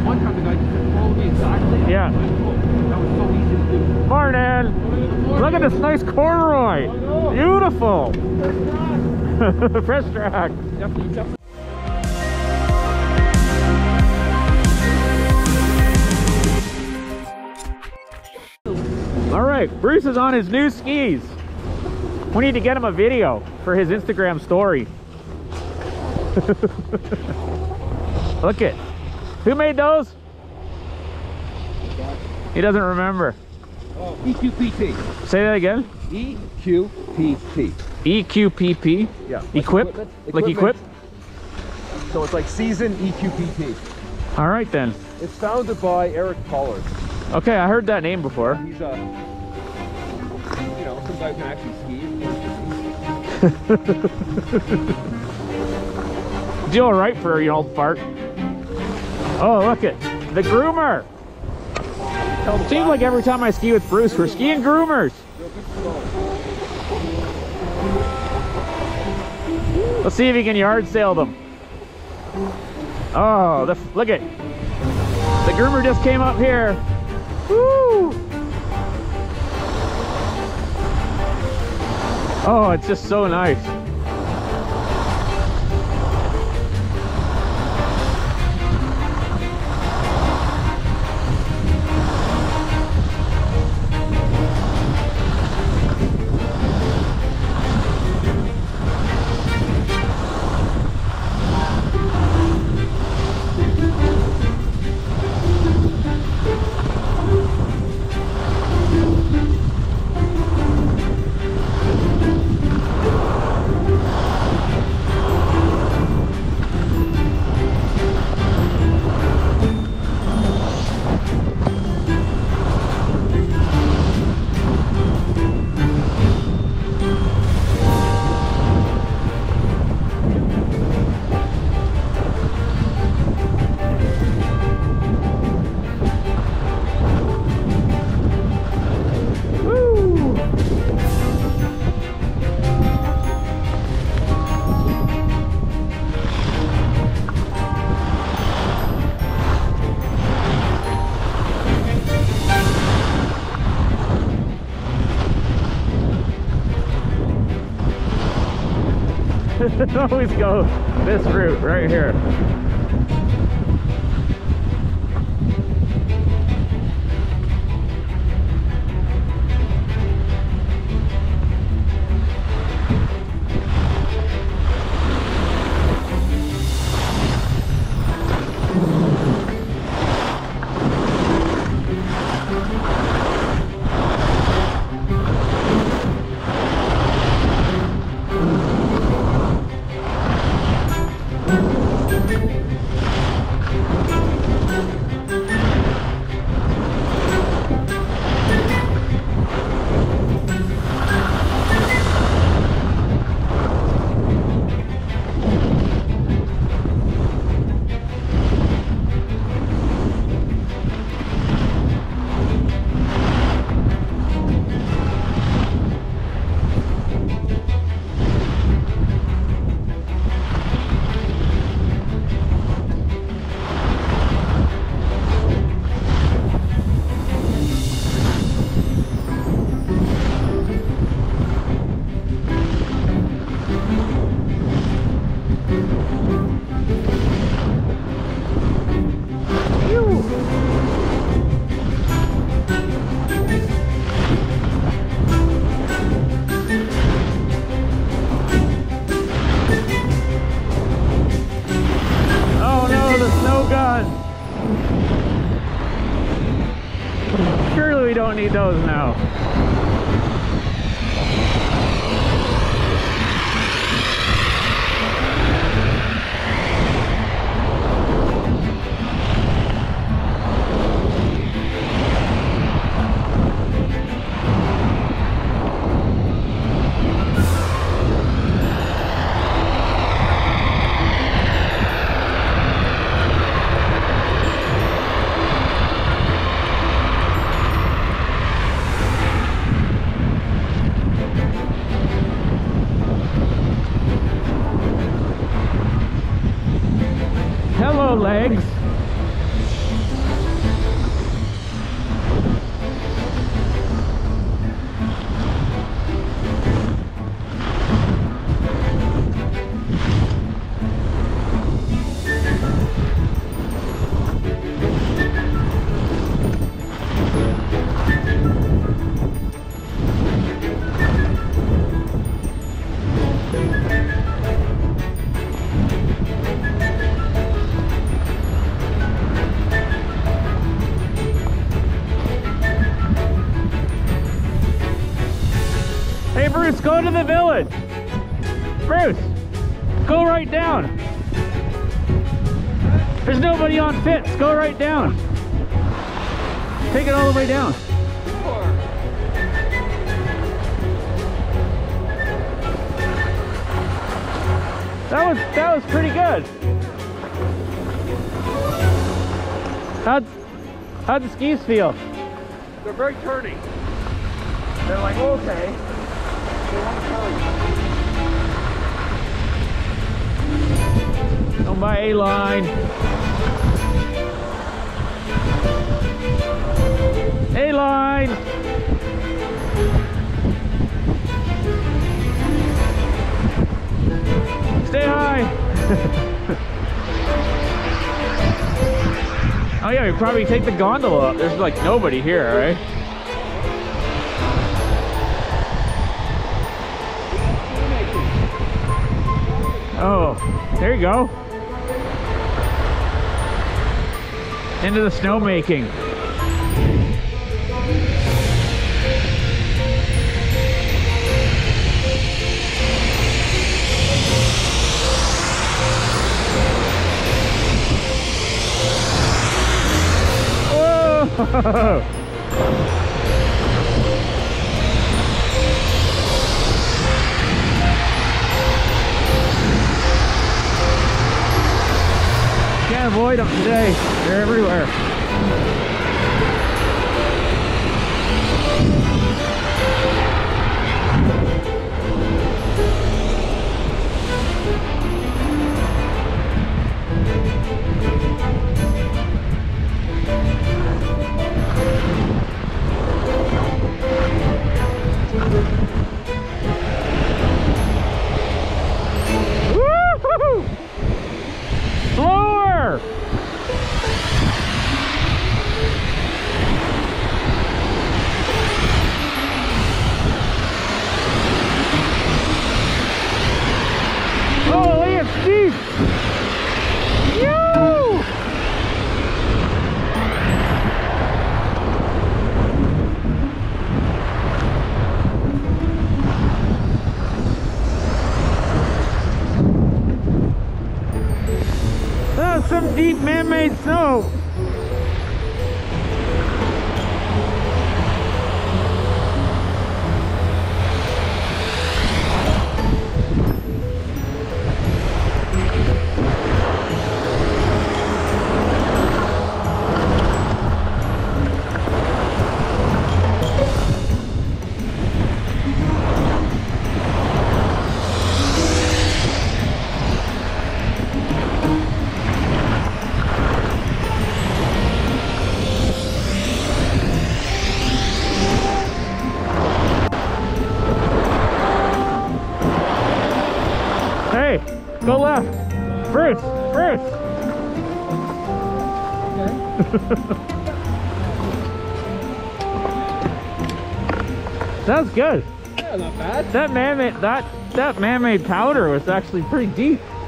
one time the guy just followed me exactly. Yeah. That was so easy to do. Morning. Look at this nice corduroy. Beautiful. Fresh track. Definitely. All right, Bruce is on his new skis. We need to get him a video for his Instagram story. Look it. Who made those? He doesn't remember. Oh, EQPT. Say that again. EQPT. EQPP? Yeah. Equip? Like equip? So it's like season EQPT. All right then. It's founded by Eric Pollard. Okay, I heard that name before. He's a, you know, some guy who can actually ski. Do all right for an old fart. Oh, look it. The groomer. Seems like every time I ski with Bruce, we're skiing groomers. Let's see if he can yard sale them. Oh, look it. The groomer just came up here. Woo! Oh, it's just so nice. Always go this route right here. Surely we don't need those now. go to the village. Bruce, go right down. There's nobody on Fitz. Go right down. Take it all the way down. That was pretty good. How'd the skis feel? They're very turny. They're like, okay. They want to turn. On my A-line. A-line. Stay high. Oh yeah, we probably take the gondola up. There's like nobody here, right? Oh, there you go. Into the snowmaking. Whoa! Can't avoid them today. They're everywhere. Woo-hoo-hoo! Slower! Holy, it's deep! Yoo! That's some deep man-made snow. Hey, go left. Bruce, Bruce. That's good. Yeah, not bad. That man-made powder was actually pretty deep.